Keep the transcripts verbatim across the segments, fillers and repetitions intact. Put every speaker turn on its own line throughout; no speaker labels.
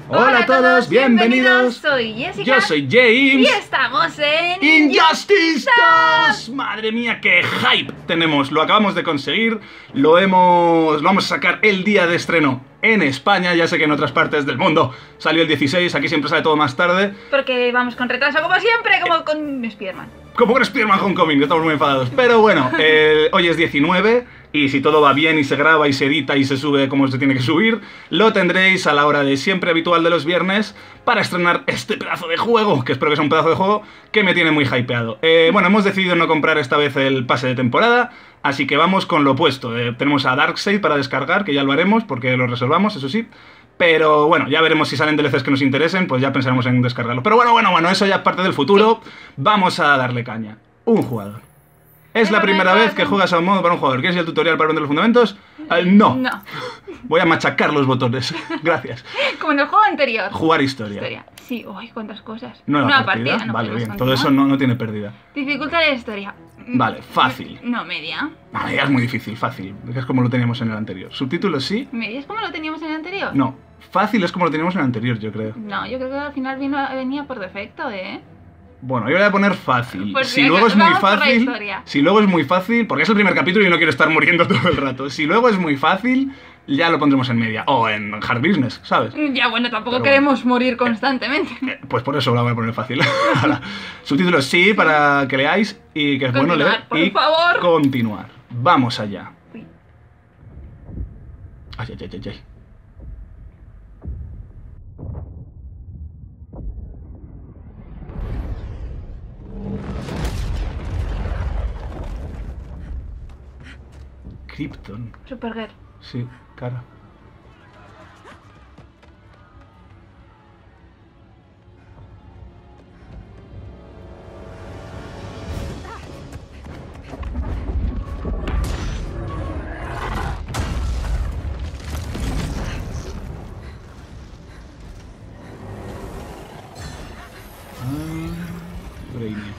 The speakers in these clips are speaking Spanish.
Hola a todos, bienvenidos.
Soy Jessica.
Yo soy James.
Y estamos en
Injustice dos. Madre mía, qué hype tenemos. Lo acabamos de conseguir. Lo hemos... Lo vamos a sacar el día de estreno en España. Ya sé que en otras partes del mundo salió el dieciséis. Aquí siempre sale todo más tarde.
Porque vamos con retraso, como siempre, como con Spiderman.
Como con Spiderman Homecoming, que estamos muy enfadados. Pero bueno, eh, hoy es diecinueve. Y si todo va bien y se graba y se edita y se sube como se tiene que subir, lo tendréis a la hora de siempre habitual de los viernes para estrenar este pedazo de juego, que espero que sea un pedazo de juego que me tiene muy hypeado. Eh, bueno, hemos decidido no comprar esta vez el pase de temporada, así que vamos con lo opuesto. Eh, tenemos a Darkseid para descargar, que ya lo haremos porque lo reservamos, eso sí. Pero bueno, ya veremos si salen D L Cs que nos interesen, pues ya pensaremos en descargarlo. Pero bueno, bueno, bueno, eso ya es parte del futuro. Vamos a darle caña. Un jugador. ¿Es la primera vez que juegas a un modo para un jugador? ¿Quieres el tutorial para aprender los fundamentos? Uh, no.
No.
Voy a machacar los botones. Gracias.
Como en el juego anterior.
Jugar historia.
Historia. Sí, uy, cuántas cosas.
Nueva,
Nueva
partida.
partida. No
vale, bien.
continuar.
Todo eso no, no tiene pérdida.
Dificultad de historia.
Vale, fácil.
No, media.
No, media es muy difícil, fácil. Es como lo teníamos en el anterior. Subtítulos sí.
¿Media es como lo teníamos en el anterior?
No. Fácil es como lo teníamos en el anterior, yo creo.
No, yo creo que al final vino, venía por defecto, ¿eh?
Bueno, yo voy a poner fácil.
Pues
si
venga,
luego es muy
vamos por la
fácil,
historia.
si luego es muy fácil, porque es el primer capítulo y no quiero estar muriendo todo el rato. Si luego es muy fácil, ya lo pondremos en media. O en hard business, ¿sabes?
Ya, bueno, tampoco
Pero
queremos bueno. morir constantemente.
Eh, pues por eso la voy a poner fácil. Subtítulos sí, para que leáis y que es
Continuar,
bueno leer.
por
y
favor.
continuar. Vamos allá.
Uy.
Ay, ay, ay, ay, ay. Krypton.
Supergirl.
Sí, cara. Ah, Brainiac.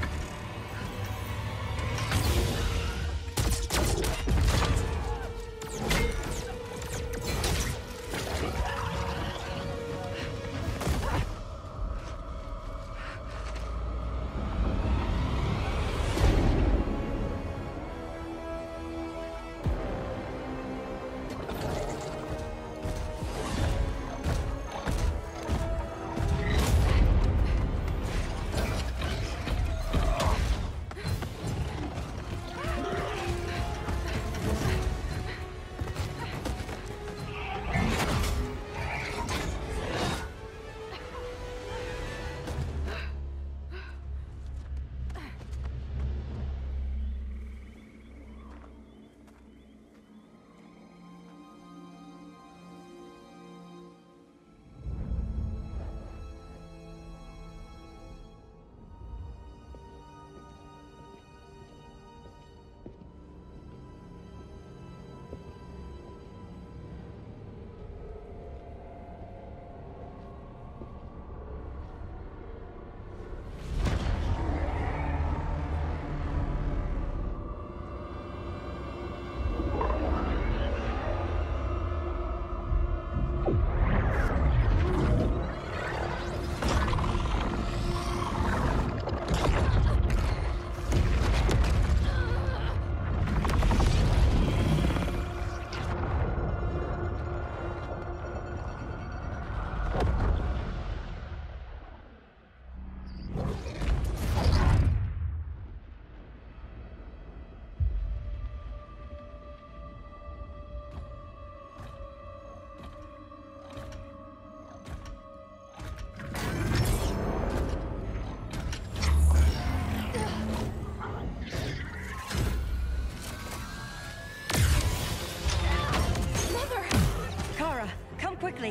Quickly.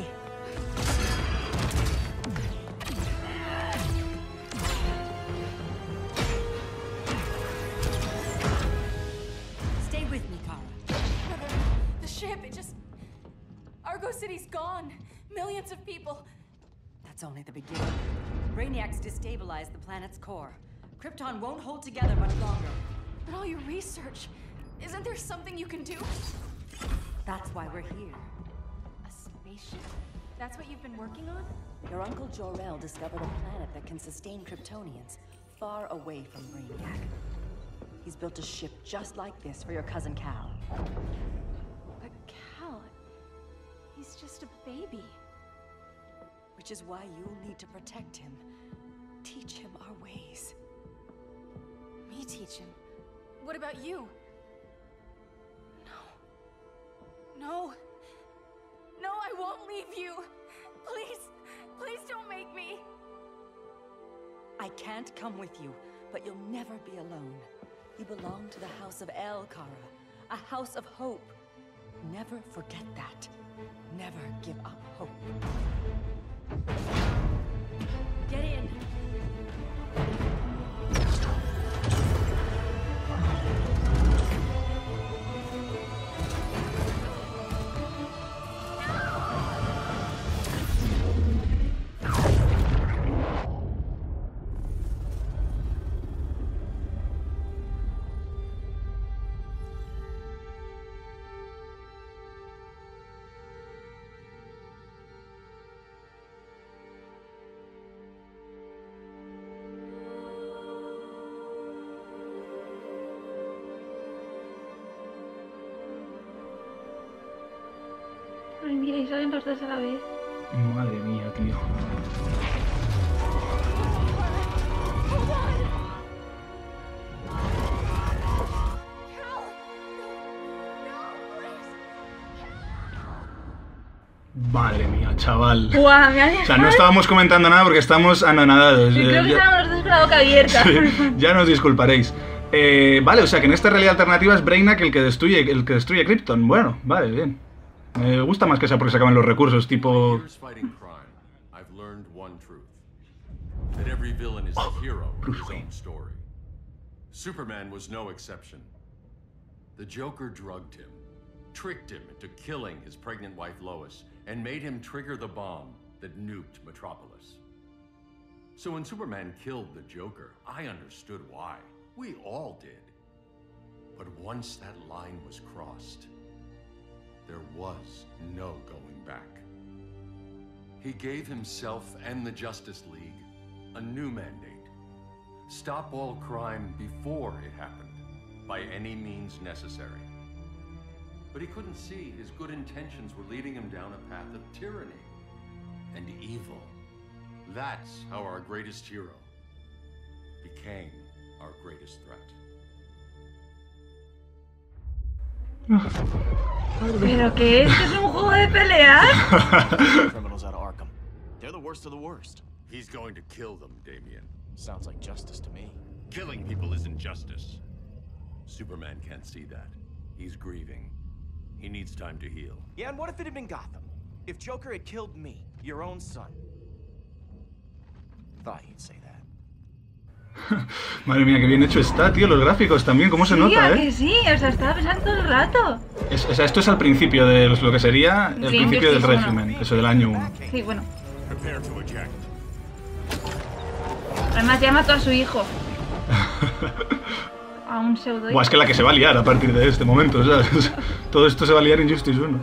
Stay with me, Kara.
Mother, the ship, it just... Argo City's gone. Millions of people.
That's only the beginning. Brainiac's destabilized the planet's core. Krypton won't hold together much longer.
But all your research, isn't there something you can do?
That's why we're here. A spaceship.
That's what you've been working on?
Your uncle Jor-El discovered a planet that can sustain Kryptonians far away from Brainiac. He's built a ship just like this for your cousin Cal.
But Cal, he's just a baby.
Which is why you'll need to protect him. Teach him our ways.
Me teach him? What about you? No. No. No, I won't leave you. Please, please don't make me.
I can't come with you, but you'll never be alone. You belong to the House of El Kara, a house of hope. Never forget that. Never give up hope. Get in.
Ay, mira, y salen los dos a la vez.
Madre mía, tío.
Hold on! Cal! No, please!
Madre mía, chaval.
¡Guau! Me ha
O sea,
dejado.
no estábamos comentando nada porque estamos anonadados.
Yo creo
Eh,
que
ya-
estábamos los dos con la boca abierta.
Sí, ya nos disculparéis. Eh, vale, o sea que en esta realidad alternativa es Brainiac el que destruye, el que destruye Krypton. Bueno, vale, bien. Me gusta más que sea porque se acaban los recursos, tipo...
Years fighting crime, I've learned one truth. That every villain is the hero of
Bruce
his
Wayne.
own story. Superman was no exception. The Joker drugged him, tricked him into killing his pregnant wife Lois, and made him trigger the bomb that nuked Metropolis. So when Superman killed the Joker, I understood why. We all did. But once that line was crossed, there was no going back. He gave himself and the Justice League a new mandate. Stop all crime before it happened, by any means necessary. But he couldn't see his good intentions were leading him down a path of tyranny and evil. That's how our greatest hero became our greatest threat.
¿Pero qué es? ¿Esto es un juego de peleas?
Criminals out of Arkham. They're the worst of the worst.
He's going to kill them, Damian.
Sounds like justice to me.
Killing people isn't justice. Superman can't see that. He's grieving. He needs time to heal.
Yeah, and what if it had been Gotham? If Joker had killed me, your own son? Thought you'd say that.
Madre mía, qué bien hecho está, tío. Los gráficos también, cómo se
Sí,
nota,
¿a
¿eh?
que sí? O sea, estaba pensando todo el rato.
Es- o sea, esto es al principio de los- lo que sería el
Sí,
principio del
Injustice
régimen, eso del año uno.
Sí, bueno.
Prepare to eject.
Además ya mató a su hijo. A un pseudo.
Buah, es que la que se va a liar a partir de este momento, ¿sabes? Todo esto se va a liar en Injustice uno.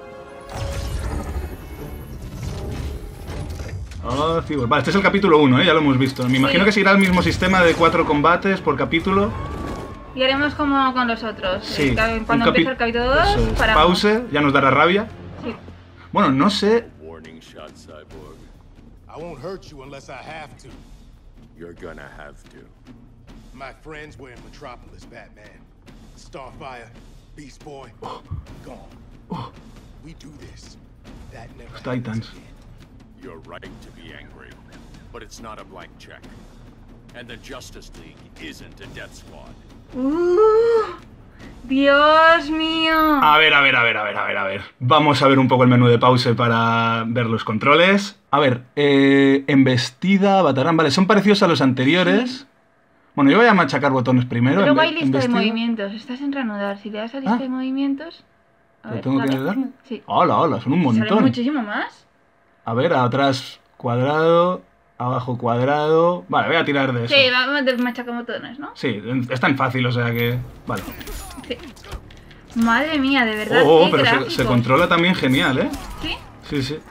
Oh, Cyborg. Vale, este es el capítulo uno, ¿eh? Ya lo hemos visto. Me imagino
Sí.
que seguirá el mismo sistema de cuatro combates por capítulo.
Y haremos como con los otros.
Sí.
El ca-
un
Cuando
capi-
empiece el capítulo dos,
eso es.
paramos.
Pause, ya nos dará rabia.
Sí.
Bueno, no sé...
Warning shot, Cyborg.
I won't hurt you unless I have to.
You're gonna have to.
My friends were in Metropolis, Batman. Starfire, Beast Boy, gone. We do this. That never
Los
happens
Titans.
again.
You're right to be angry, but it's not a blank check. And the Justice League isn't a death squad.
Uh, Dios mío.
A ver, a ver, a ver, a ver, a ver, a ver. Vamos a ver un poco el menú de pause para ver los controles. A ver, eh, embestida, batarán, vale, son parecidos a los anteriores. Bueno, yo voy a machacar botones primero.
Luego
embe-
hay lista de
embestida.
movimientos. Estás en reanudar. Si le das a lista
Ah.
de movimientos. A
¿Lo
ver,
tengo que
dale.
darle?
Sí.
Hola, hola, son un
Sale
montón.
muchísimo más.
A ver, atrás cuadrado, abajo cuadrado. Vale, voy a tirar de eso.
Sí, vamos de machacabotones, ¿no?
Sí, es tan fácil, o sea que... Vale.
Sí. Madre mía, de verdad.
Oh, oh,
qué
pero se,
gráficos.
se controla también genial, ¿eh?
¿Sí?
Sí, sí.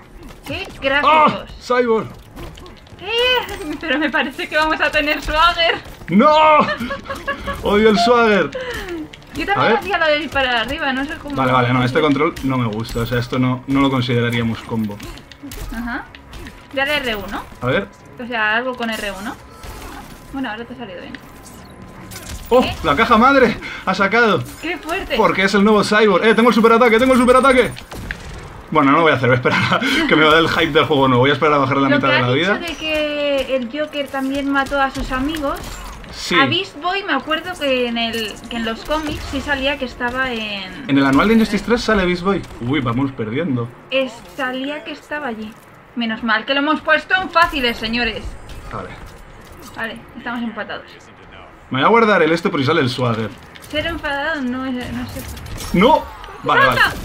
¡Qué
¡Ah!
gráficos!
¡Cyborg!
Eh, pero me parece que vamos a tener Swagger.
¡No! ¡Odio el Swagger!
Yo
A
también
ver.
hacía lo de disparar arriba, no sé cómo...
Vale, vale, no, este control no me gusta. O sea, esto no, no lo consideraríamos combo.
Ajá. Dale R uno.
A ver.
O sea, algo con R uno. Bueno, ahora te ha salido bien.
¡Oh!
¿Eh?
¡La caja madre! ¡Ha sacado!
¡Qué fuerte!
Porque es el nuevo Cyborg. ¡Eh! ¡Tengo el superataque! ¡Tengo el superataque! Bueno, no lo voy a hacer. Voy a esperar a que me vaya el hype del juego nuevo. Voy a esperar a bajar la
Lo
mitad
que
de
has
la
dicho
vida.
de que el Joker también mató a sus amigos...
Sí.
A Beast Boy me acuerdo que en, el, que en los cómics sí salía que estaba en...
En el anual de Injustice tres sale Beast Boy. Uy, vamos perdiendo.
Es, salía que estaba allí. Menos mal que lo hemos puesto en fáciles, señores.
Vale.
Vale, estamos empatados.
Me voy a guardar el este por si sale el Swagger.
Ser enfadado no es... no sé.
¡No! Vale, vale.
¡Salta!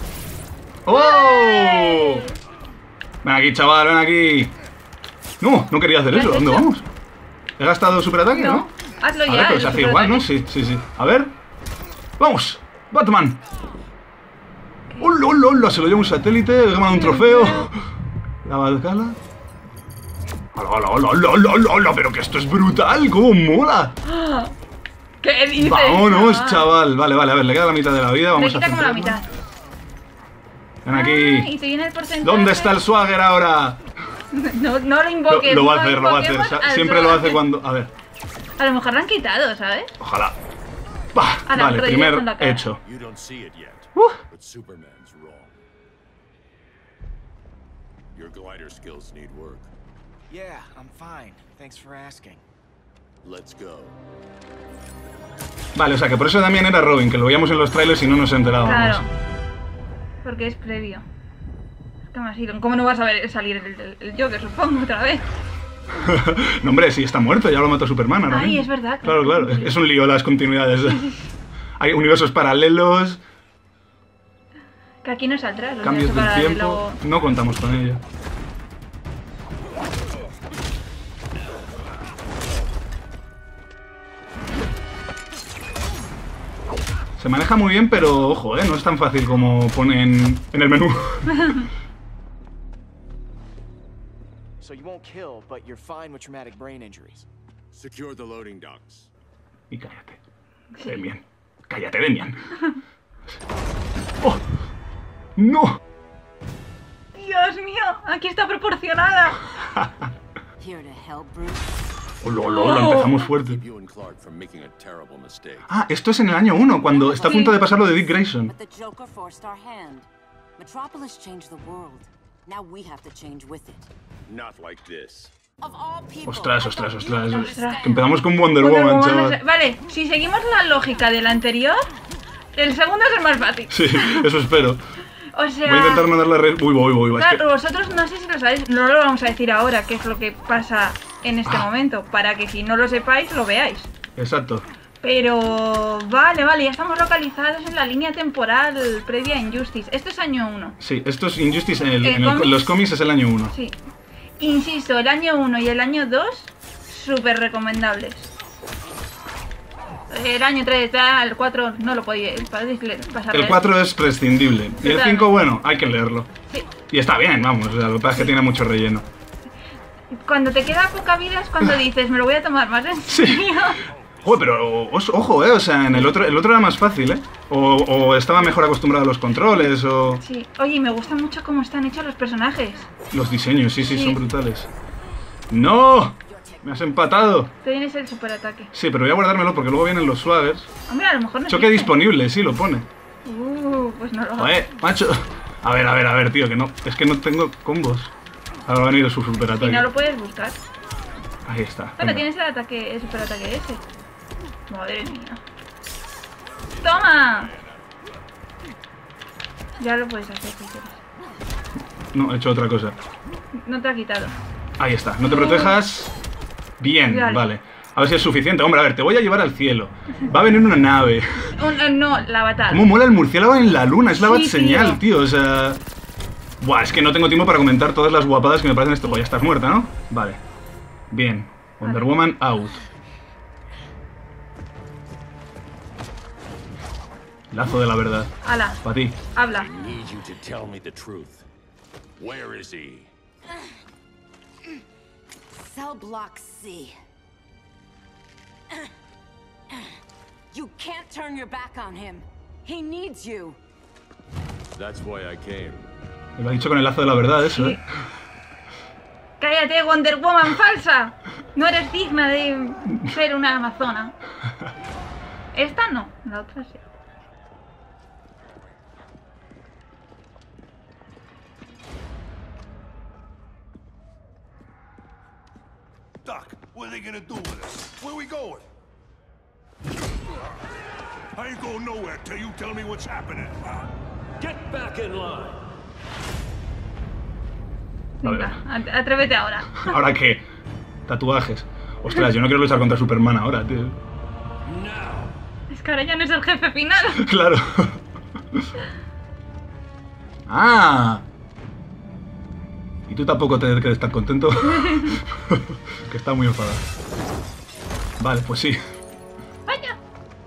¡Oh! Ven aquí, chaval, ven aquí. No, no quería hacer
¿Lo
eso.
has
¿Dónde
hecho?
vamos? ¿He gastado superataque, no?
No, hazlo
A
ya.
ver, pero
el
se hace igual, ¿no?
superataque.
Sí, sí, sí. A ver. ¡Vamos! ¡Batman! ¡Hola, hola, hola! Se lo lleva un satélite, he ganado un trofeo. La Valcala. ¡Hola, hola, hola, hola, hola, hola, hola! ¡Pero que esto es brutal! ¡Cómo mola!
¿Qué dices?
¡Vámonos,
chaval?
chaval! Vale, vale, a ver, le queda la mitad de la vida.
Le
Vamos a
quita como la
centrarnos.
mitad.
Ven
Ah,
aquí.
y te viene el porcentaje.
¿Dónde está el Swagger ahora?
No, no lo
Lo,
invoques.
lo va a
no
hacer, lo va a hacer.
invoquemos
Sa-
al
Siempre lo hace
Swagger.
cuando... A ver.
A lo mejor lo han quitado, ¿sabes?
Ojalá. Bah,
Ahora,
vale,
rodillas
primer
con la cara.
hecho.
You don't see it yet,
Uh.
but Superman's wrong. Your glider skills need work.
Yeah, I'm fine. Thanks for asking.
Let's go.
Vale, o sea que por eso también era Robin, que lo veíamos en los trailers y no nos enterábamos.
Claro. Porque es previo. Es que más ido. ¿Cómo no vas a ver salir el, el, el Joker, supongo, otra vez?
No, hombre, sí, está muerto, ya lo mató Superman ahora
Ay,
mismo.
es verdad,
Claro,
claro.
claro, es un lío las continuidades. Hay universos paralelos,
Que aquí no saldrá. los
cambios
días
del
para
tiempo,
luego-
no contamos con ello. Se maneja muy bien, pero ojo, ¿eh? No es tan fácil como ponen en el menú.
So you won't kill, but you're fine with traumatic brain injuries.
Secure the loading docks.
Y cállate. Demian. Cállate, Demian. ¡Oh! ¡No!
Dios mío, aquí está proporcionada.
Here to help, Bruce.
¡Oh, lo, lo, lo! Empezamos fuerte.
Keep you and Clark from making a terrible mistake.
Ah, esto es en el año uno, cuando está a punto de pasar lo de Dick Grayson.
But the Joker forced our hand. Metropolis changed the world. Now we have to change with it.
Not like this.
Of all people,
Ostras,
I
ostras,
thought
ostras.
you'd
ostras.
understand.
Que empezamos con Wonder
Wonder
Woman,
Woman no
chaval.
sé- Vale, si seguimos la lógica del anterior, el segundo es el más fácil.
Sí, eso espero.
O sea,
Voy a intentar no darle re... Uy, voy, voy, voy. es que-
claro, vosotros no sé si lo sabéis, no lo vamos a decir ahora qué es lo que pasa en este
Ah.
momento, para que si no lo sepáis, lo veáis.
Exacto.
Pero vale, vale, ya estamos localizados en la línea temporal previa a Injustice. Esto es año uno.
Sí, esto es Injustice en, el-
¿El
en el-
cómics?
los cómics es el año uno.
Sí. Insisto, el año uno y el año dos, súper recomendables. El año tres, el cuatro no lo podéis podéis le- pasar.
El cuatro es prescindible. Y el
Total.
cinco, bueno, hay que leerlo.
Sí.
Y está bien, vamos. O sea, lo que pasa es que tiene mucho relleno.
Cuando te queda poca vida es cuando dices, me lo voy a tomar más en
Sí.
serio.
Joder, pero os- ojo, eh. O sea, en el otro, el otro era más fácil, eh. O, o estaba mejor acostumbrado a los controles, o.
Sí. Oye, y me gusta mucho cómo están hechos los personajes.
Los diseños, sí, sí,
Sí.
son brutales. ¡No! Me has empatado.
Te vienes el superataque.
Sí, pero voy a guardármelo porque luego vienen los swaggers.
Hombre, a lo mejor no
Choque
existe.
disponible, sí, lo pone.
Uh, pues no lo
Joder, macho. A ver, a ver, a ver, tío, que no. Es que no tengo combos. Ahora va a venir su
Si
superataque.
no lo puedes buscar.
Ahí está.
Bueno,
venga.
tienes el ataque, el superataque ese. Madre mía. ¡Toma! Ya lo puedes hacer si quieres.
No, he hecho otra cosa.
No te ha quitado.
Ahí está. No te protejas. Bien,
Vale.
vale. A ver si es suficiente. Hombre, a ver, te voy a llevar al cielo. Va a venir una nave.
Un- eh, no, la batalla.
¿Cómo mola el murciélago en la luna? Es la
Sí,
bat señal,
tío.
tío. O sea. Buah, es que no tengo tiempo para comentar todas las guapadas que me parecen esto. Pues ya estás muerta, ¿no? Vale. Bien. Wonder
Vale.
Woman out. Lazo de la verdad.
Ala,
Para ti.
habla.
I need you to tell me the truth. Where is he?
Cell block C. You can't turn your back on him. He needs you.
That's why I came.
Me lo ha dicho con el lazo de la verdad eso, ¿eh?
¡Cállate, Wonder Woman falsa! No eres digna de ser una amazona. Esta no, la otra sí.
Doc, what are they gonna do with us? Where we going? I ain't going nowhere till you tell me what's happening.
Get back in line.
Venga, atrévete ahora.
¿Ahora qué? Tatuajes. Ostras, yo no quiero luchar contra Superman ahora, tío.
Es que ahora ya no es el jefe final.
Claro. ¡Ah! Y tú tampoco te debes estar contento. Que está muy enfadado. Vale, pues sí.
Vaya.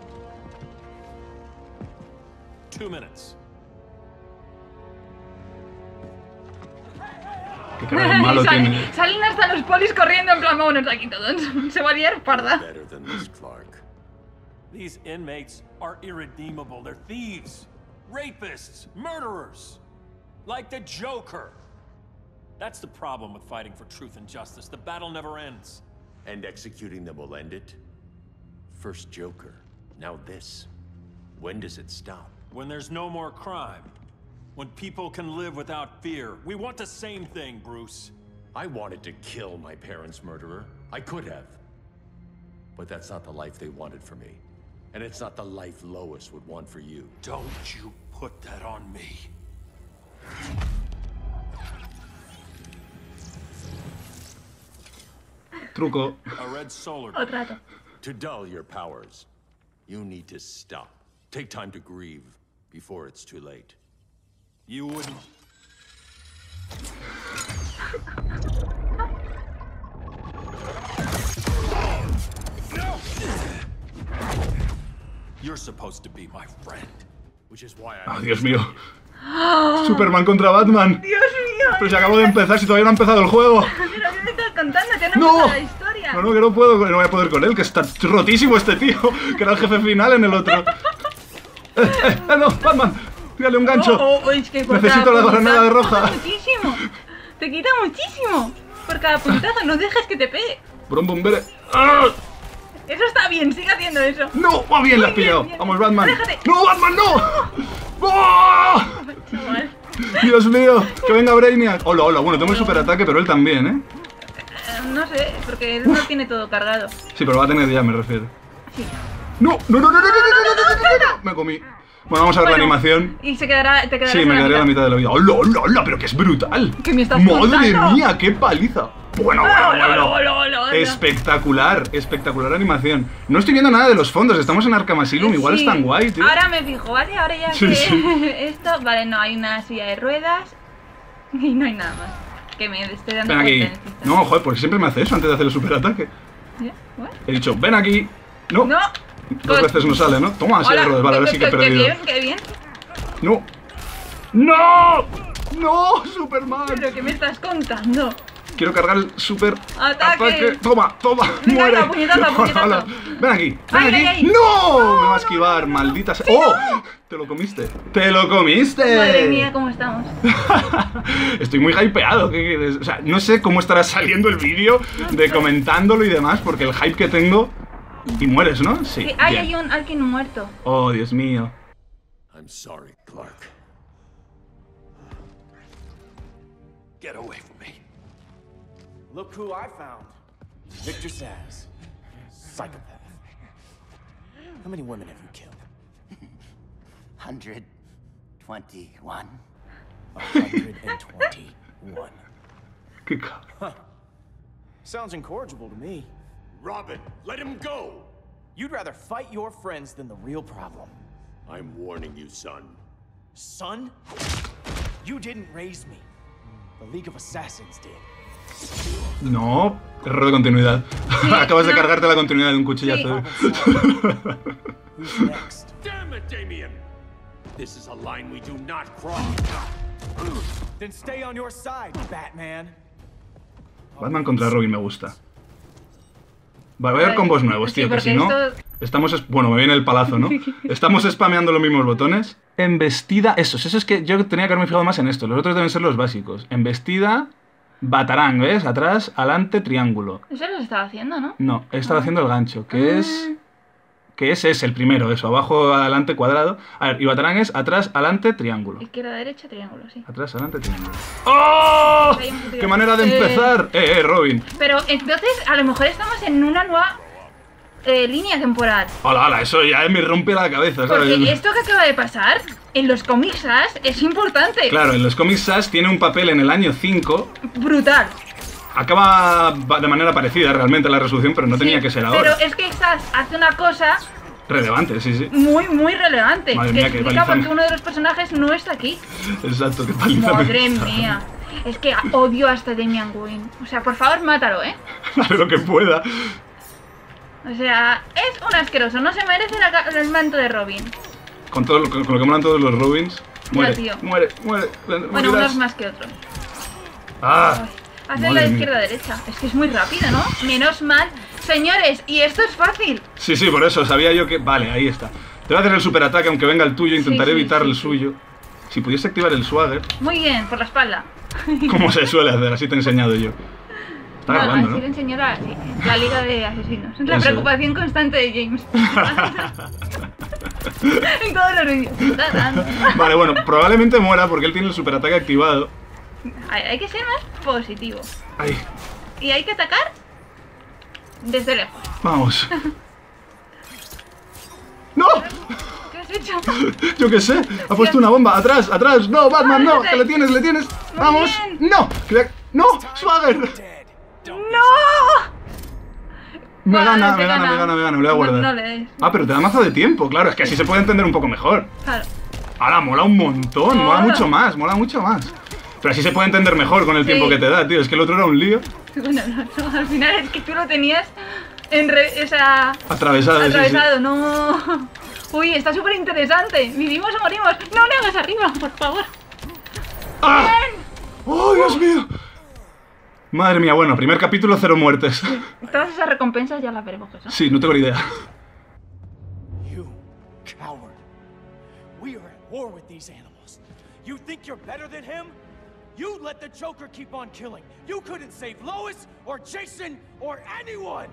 Two minutes.
Qué cara de malo
Salen,
tiene.
salen hasta los polis corriendo en plan, vámonos de aquí todos. Se va a liar parda.
Better than this, Clark.
These inmates are irredeemable. They're thieves, rapists, murderers. Like the Joker. That's the problem with fighting for truth and justice. The battle never ends.
And executing them will end it? First Joker, now this. When does it stop?
When there's no more crime. When people can live without fear. We want the same thing, Bruce.
I wanted to kill my parents' murderer. I could have. But that's not the life they wanted for me. And it's not the life Lois would want for you.
Don't you put that on me.
Truco.
A red solar.
Otra vez.
To dull your powers, you need to stop. Take time to grieve before it's too late.
You wouldn't. You're supposed to be my friend.
Which is why
Oh,
I...
Dios mío. Superman contra Batman.
Dios mío.
Pero si acabo de empezar, si todavía no ha empezado el juego.
Pero ¿qué me estás contando? Te han
¡No!
empezado la historia.
No, no, que no puedo, no voy a poder con él, que está rotísimo este tío, que era el jefe final en el otro. ¡Eh, eh, eh, no, Batman! Tírale un gancho.
Oh, oh, es que por
Necesito
cada
la
puñetazo
granada
te
roja.
quita muchísimo. Te quita muchísimo. Por cada puñetazo, no dejes que te pegue.
Brum, bum, bere. ¡Ah!
Eso está bien, sigue haciendo eso.
¡No! ¡Va bien, la has
Muy bien,
pillado!
bien.
¡Vamos, Batman!
Aléjate.
¡No, Batman, no! ¡Oh!
Chaval.
¡Dios mío! ¡Que venga Brainiac! Hola, hola, bueno, tengo el superataque, pero él también, ¿eh?
Eh, No sé, porque él no tiene todo cargado.
Sí, pero va a tener ya, me refiero.
Sí.
¡No! ¡No, no, no, no, no, no, no, no, no! Me comí. Bueno, vamos a ver la
Bueno,
animación.
Y se quedará, te quedarás
Sí,
en
me quedaría a la mitad de la vida. ¡Hola, hola, hola! ¡Pero que es brutal!
¿Qué me estás
¡Madre
contando?
mía, qué paliza! Bueno, bueno,
Hola,
bueno.
hola, hola, hola, hola.
Espectacular, espectacular animación. No estoy viendo nada de los fondos, estamos en Arkham Asylum, igual
Sí.
es tan guay, tío.
Ahora me fijo, ¿vale? Ahora ya
Sí,
que
sí.
esto, vale, no hay una silla de ruedas y no hay nada más. Que me estoy dando
Ven aquí.
cuenta en este
No, joder, porque siempre me hace eso antes de hacer el superataque.
instante. ¿Ya? ¿What?
He dicho, ven aquí. No.
No.
Dos veces no sale, ¿no? Toma, así de
Hola,
ruedas. Vale, ahora sí que he
qué
perdido.
bien, qué bien.
No. ¡No! ¡No, Superman!
¿Pero qué me estás contando?
Quiero cargar el super
Ataque.
Toma, toma,
Venga,
muere.
venga, puñetazo,
Hola,
puñetazo.
hola. Ven aquí, ven
Ay,
aquí.
ay, ay.
¡No! Me va a esquivar, maldita sea. ¡Oh! Te lo comiste. ¡Te lo comiste!
Madre mía, ¿cómo estamos?
Estoy muy hypeado. ¿Qué quieres? O sea, no sé cómo estará saliendo el vídeo de comentándolo y demás, porque el hype que tengo. Y mueres, ¿no? Sí.
Sí, ay,
bien.
hay un alguien muerto.
Oh, Dios mío.
I'm sorry, Clark.
Get away from me.
Look who I found. Victor Zsasz. Psychopath. How many women have you killed?
one hundred twenty-one.
one hundred twenty-one.
Qué cabrón.
Sounds incorrigible to me.
Robin, let him go!
You'd rather fight your friends than the real problem.
I'm warning you, son.
Son? You didn't raise me. The League of Assassins did.
No, error de continuidad.
Sí,
Acabas de
no.
cargarte la continuidad de un cuchillazo.
Who's next?
Damn it, Damien! This is a line we do not cross.
Then stay on your side, Batman.
Batman contra Robin me gusta. Vale, voy a ver combos nuevos, tío,
Sí,
que si
porque
no...
esto-
Estamos... es- Bueno, me viene el palazo, ¿no? Estamos spameando los mismos botones. Embestida... Esos, eso es que yo tenía que haberme fijado más en esto. Los otros deben ser los básicos. Embestida... Batarang, ¿ves? Atrás, adelante, triángulo.
Eso lo estaba haciendo, ¿no?
No, he estado haciendo el gancho, que es... Que ese es el primero, eso. Abajo, adelante, cuadrado. A ver, y Batarang es atrás, adelante, triángulo.
Izquierda, derecha, triángulo, sí.
Atrás, adelante, triángulo. ¡Oh!
Hay un poquito-
¡Qué manera de
Eh,
empezar! Eh, eh, Robin.
Pero entonces, a lo mejor estamos en una nueva eh, línea temporal.
Hola, hola, eso ya me rompe la cabeza, ¿sabes?
Porque esto que acaba de pasar en los cómics As es importante.
Claro, en los cómics Sass tiene un papel en el año cinco.
Brutal.
Acaba de manera parecida realmente la resolución, pero no tenía
Sí,
que ser
Pero
ahora.
es que Sass hace una cosa
Relevante, sí, sí.
muy, muy relevante.
Madre
que
mía, qué
explica por
palizón.
qué uno de los personajes no está aquí.
Exacto, qué paliza.
Madre mía. Es que odio hasta Damian Wayne. O sea, por favor, mátalo, ¿eh?
Haré lo que pueda.
O sea, es un asqueroso. No se merece la ca- el manto de Robin.
Con, todo lo, con lo que molan todos los Robins. Muere,
tío.
muere, muere.
Bueno,
morirás.
unos más que otros.
Ah,
Hace
madre
la
mía.
izquierda-derecha. Es que es muy rápido, ¿no? Menos mal. Señores, y esto es fácil.
Sí, sí, por eso sabía yo que... Vale, ahí está. Te voy a hacer el superataque, aunque venga el tuyo. Intentaré
Sí, sí,
evitar
sí,
el
sí.
suyo. Si pudiese activar el swagger,
Muy bien, por la espalda.
como se suele hacer, así te he enseñado yo. Está
No,
grabando,
así
¿no?
le enseñó la, sí, la Liga de Asesinos. La
Eso.
preocupación constante de James. En todos los vídeos. Tarán.
Vale, bueno, probablemente muera porque él tiene el superataque activado.
Hay, hay que ser más positivo.
Ahí,
Y hay que atacar desde lejos.
vamos. ¡No!
¿Qué has hecho?
Yo qué sé, ha puesto una bomba. Atrás, atrás. No, Batman, no. Que le tienes, le tienes.
Muy
Vamos.
bien.
No. que- No, Swagger.
¡No!
Me
Vale,
gana,
te
me gana, me gana, me gana. Me lo voy a
No,
guardar.
no le des.
Ah, pero te da mazo de tiempo, claro. Es que así se puede entender un poco mejor.
Claro.
Ahora, mola un montón. Mola
Mola.
mucho más, mola mucho más. Pero así se puede entender mejor con el
Sí.
tiempo que te da, tío. Es que el otro era un lío.
Bueno, no, no, al final es que tú lo tenías en re, o sea,
Atravesado, sí, sí.
atravesado, no. Uy, está súper interesante. ¿Vivimos o morimos? No le hagas arriba, por favor.
¡Ah! ¡Oh, Dios mío! Madre mía, bueno, primer capítulo, cero muertes.
Todas esas recompensas ya las veremos, ¿no?
Sí, no tengo ni idea.
You coward. We are at war with these animals. You think you're better than him? You let the Joker keep on killing. You couldn't save Lois or Jason or anyone.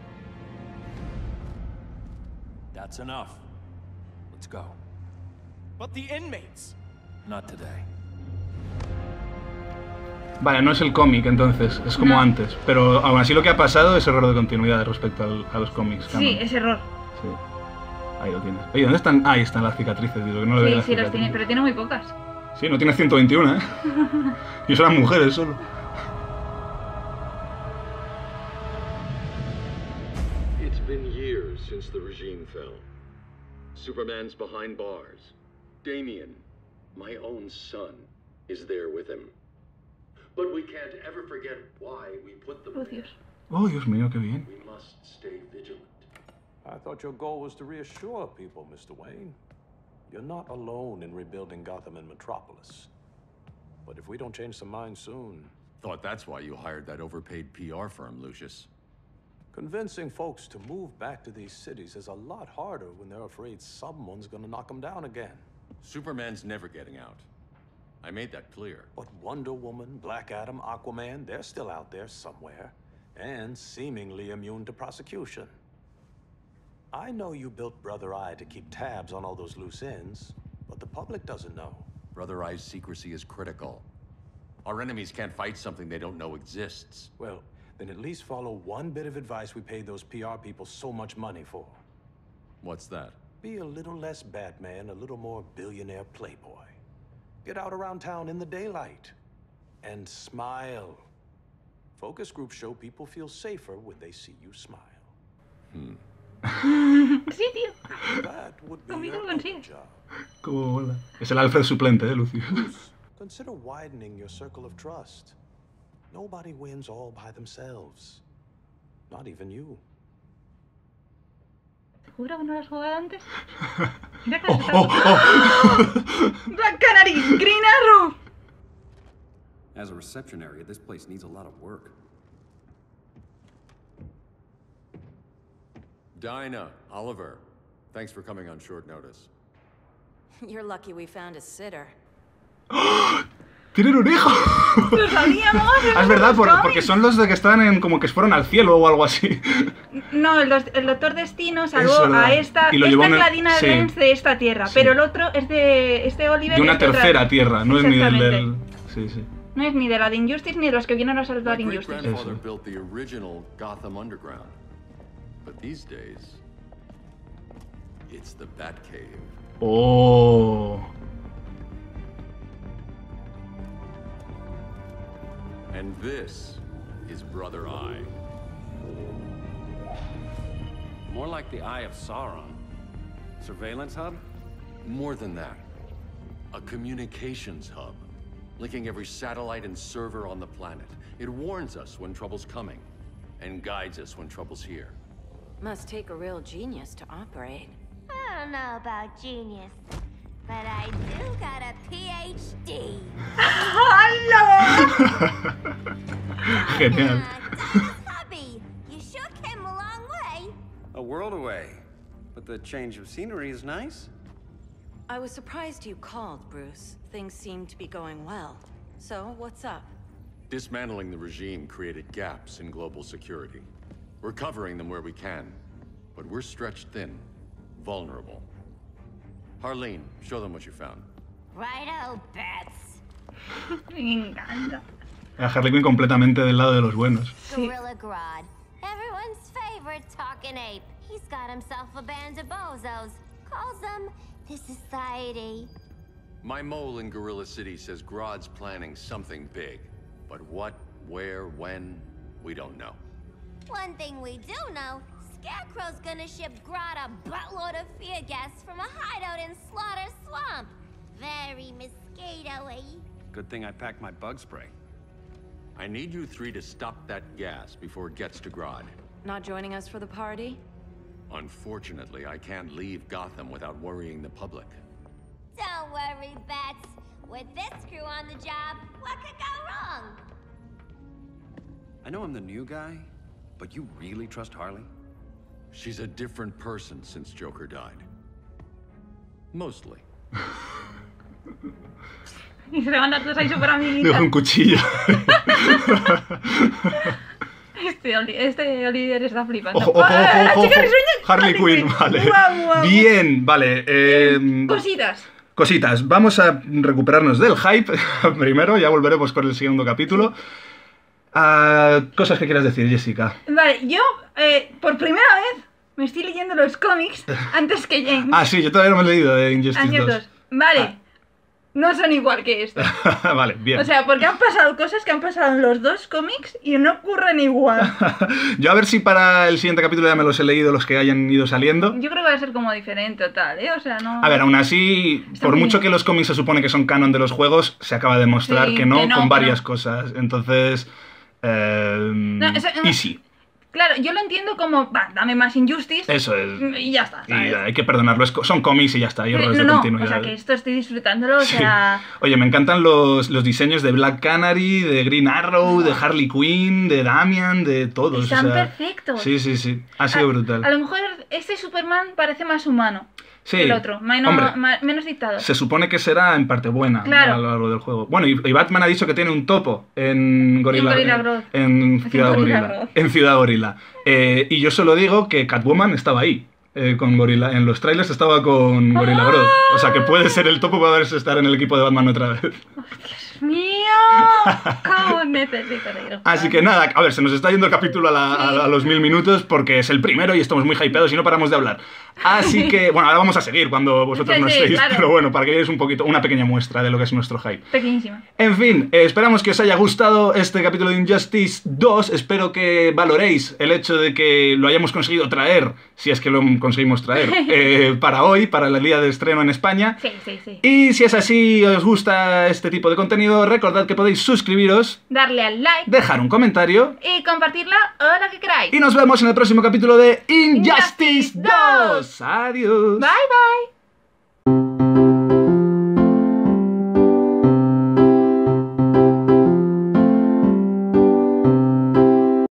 That's enough. Let's go.
But the inmates.
Not today.
Vale, no es el cómic entonces, es como
No.
antes. Pero aún así lo que ha pasado es error de continuidad respecto al- a los cómics.
Sí,
canon.
es error.
Sí. Ahí lo tienes. Oye, ¿dónde están? Ahí están las cicatrices, digo, que no le veo
Sí,
las
sí, las tiene,
cicatrices.
pero tiene muy pocas.
Sí, no tiene ciento veintiuno, ¿eh? Y eso eran mujeres solo.
It's been years since the regime fell. Superman's behind bars. Damian, my own son, is there with him. But we can't ever forget why we put them
Oh,
there.
Dios.
Oh, Dios mío, qué bien.
We must stay vigilant.
I thought your goal was to reassure people, Mister Wayne. You're not alone in rebuilding Gotham and Metropolis. But if we don't change some minds soon,
Thought that's why you hired that overpaid P R firm, Lucius.
convincing folks to move back to these cities is a lot harder when they're afraid someone's gonna knock them down again.
Superman's never getting out. I made that clear.
But Wonder Woman, Black Adam, Aquaman, they're still out there somewhere, and seemingly immune to prosecution. I know you built Brother Eye to keep tabs on all those loose ends, but the public doesn't know.
Brother Eye's secrecy is critical. Our enemies can't fight something they don't know exists.
Well, then at least follow one bit of advice we paid those P R people so much money for.
What's that?
Be a little less Batman, a little more billionaire playboy. Get out around town in the daylight. And smile. Focus groups show people feel safer when they see you smile.
Sí, tío.
That would be
Conmigo
your
lo
own
consigues.
job.
Cómo mola. Es el Alfred suplente, ¿eh, Lucio?
Consider widening your circle of trust. Nobody wins all by themselves. Not even you.
¿Te juro que no lo has jugado antes? Mira que
Oh,
está-
oh, oh.
Black Canary, Green Arrow.
As a reception area, this place needs a lot of work.
Dinah, Oliver, thanks for coming on short notice.
You're lucky we found a sitter.
¡Tienen un hijo!
¡Lo sabíamos!
Ah, es verdad, por, porque son los de que están en como que fueron al cielo o algo así.
No, el, dos- el Doctor Destino salvó
Es verdad.
a esta.
Y lo
Esta
llevó
es
en el-
la Dina
sí.
Lens de esta tierra,
Sí.
pero el otro es de. Este Oliver.
De una
es de otra-
tercera tierra, no es ni del, del...
Exactamente.
Sí, sí.
No es ni de la de Injustice ni de los que vienen a salvar
My
Injustice.
great-grandfather built the original Gotham Underground. But these days, it's the Batcave.
Oh.
And this is Brother Eye.
More like the Eye of Sauron. Surveillance hub?
More than that. A communications hub, linking every satellite and server on the planet. It warns us when trouble's coming, and guides us when trouble's here.
Must take a real genius to operate.
I don't know about genius, but I do got a P H D.
Genial.
Hubby, you sure came a long way.
A world away. But the change of scenery is nice.
I was surprised you called, Bruce. Things seem to be going well. So, what's up?
Dismantling the regime created gaps in global security. We're covering them where we can, but we're stretched thin, vulnerable. Harleen, show them what you found.
Righto, Bats.
Me encanta.
A Harley Quinn completamente del lado de los buenos.
Gorilla Grodd, everyone's favorite talking ape. He's got himself a band of bozos. Calls them the Society.
My mole in Gorilla City says Grodd's planning something big. But what, where, when, we don't know.
One thing we do know, Scarecrow's gonna ship Grodd a buttload of fear gas from a hideout in Slaughter Swamp. Very mosquito-y.
Good thing I packed my bug spray.
I need you three to stop that gas before it gets to Grodd.
Not joining us for the party?
Unfortunately, I can't leave Gotham without worrying the public.
Don't worry, Bats. With this crew on the job, what could go wrong?
I know I'm the new guy, but you really trust Harley?
She's a different person since Joker died. Mostly.
Y se van a todos ahí súper
Dejo
amiguitas.
un cuchillo.
Este, Oli- este Oliver está flipando.
Ojo, ojo, ojo,
¡Ah,
ojo,
chica
ojo.
risueña!
Harley Quinn, vale.
Guau, guau.
Bien, vale. eh,
Cositas.
Cositas, vamos a recuperarnos del hype primero, ya volveremos con el segundo capítulo. Ah, cosas que quieras decir, Jessica.
Vale, yo eh, por primera vez me estoy leyendo los cómics antes que James.
Ah, sí, yo todavía no me he leído de Injustice
Años
dos.
dos. Vale. No son igual que esto.
Vale, bien.
O sea, porque han pasado cosas que han pasado en los dos cómics y no ocurren igual.
Yo a ver si para el siguiente capítulo ya me los he leído los que hayan ido saliendo.
Yo creo que va a ser como diferente o tal, ¿eh? O sea, no...
A ver, aún así,
Está
por
muy
mucho
bien.
que los cómics se supone que son canon de los juegos, se acaba de demostrar
Sí,
que, no,
que no,
con
que
varias
no.
cosas. Entonces, eh,
No, eso-
easy.
Claro, yo lo entiendo como, va, dame más Injustice.
Eso es.
Y ya está,
Y
¿sabes?
hay que perdonarlo, es co- son cómics y ya está, hay errores
no,
de
no,
continuidad.
o sea, que esto estoy disfrutándolo, o
Sí.
sea...
Oye, me encantan los, los diseños de Black Canary, de Green Arrow, de Harley Quinn, de Damian, de todos.
Están
o sea,
perfectos.
Sí, sí, sí. Ha sido brutal.
A lo mejor este Superman parece más humano
Sí,
que el otro, menos,
hombre.
ma- menos dictador.
Se supone que será en parte buena
Claro.
a lo largo del juego. Bueno, y, y Batman ha dicho que tiene un topo en Gorilla,
En Gorilla Grodd.
en Ciudad
En Gorilla
Gorila.
Grodd.
En Ciudad Gorila. Eh, y yo solo digo que Catwoman estaba ahí. eh, con Gorilla. En los trailers estaba con Gorilla Grodd. O sea que puede ser el topo para verse estar en el equipo de Batman otra vez.
¡Dios mío! ¿Cómo necesito reír?
Así que nada, a ver, se nos está yendo el capítulo a, la- a- a los mil minutos porque es el primero y estamos muy hypeados y no paramos de hablar. Así que, bueno, ahora vamos a seguir cuando vosotros
Sí,
no
sí,
estéis,
claro.
pero bueno, para que veáis un poquito, una pequeña muestra de lo que es nuestro hype.
Pequeñísima.
En fin, eh, esperamos que os haya gustado este capítulo de Injustice dos. Espero que valoréis el hecho de que lo hayamos conseguido traer, si es que lo conseguimos traer, eh, para hoy, para el día de estreno en España.
Sí, sí, sí.
Y si es así, os gusta este tipo de contenido, recordad que podéis suscribiros,
Darle al like
dejar un comentario
y compartirla o lo que queráis.
y nos vemos en el próximo capítulo de Injustice dos. Adiós.
Bye, bye.